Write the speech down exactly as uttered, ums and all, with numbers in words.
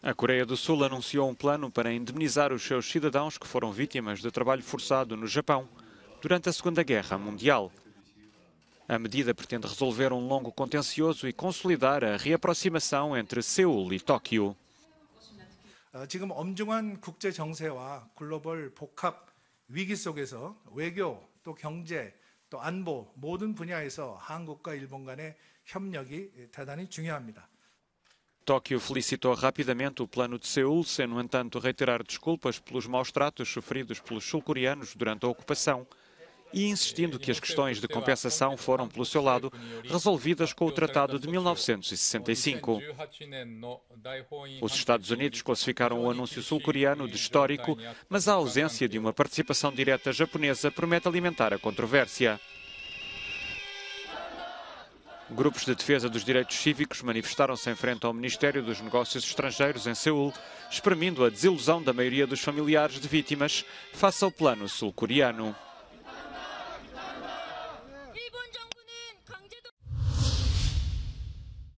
A Coreia do Sul anunciou um plano para indemnizar os seus cidadãos que foram vítimas de trabalho forçado no Japão durante a Segunda Guerra Mundial. A medida pretende resolver um longo contencioso e consolidar a reaproximação entre Seul e Tóquio. 지금 엄중한 국제 정세와 글로벌 복합 위기 속에서 외교, 또 경제, 또 안보 모든 분야에서 한국과 일본 간의 협력이 대단히 중요합니다. Tóquio felicitou rapidamente o plano de Seul, sem, no entanto, reiterar desculpas pelos maus tratos sofridos pelos sul-coreanos durante a ocupação e insistindo que as questões de compensação foram, pelo seu lado, resolvidas com o Tratado de mil novecentos e sessenta e cinco. Os Estados Unidos classificaram o anúncio sul-coreano de histórico, mas a ausência de uma participação direta japonesa promete alimentar a controvérsia. Grupos de defesa dos direitos cívicos manifestaram-se em frente ao Ministério dos Negócios Estrangeiros em Seul, exprimindo a desilusão da maioria dos familiares de vítimas face ao plano sul-coreano.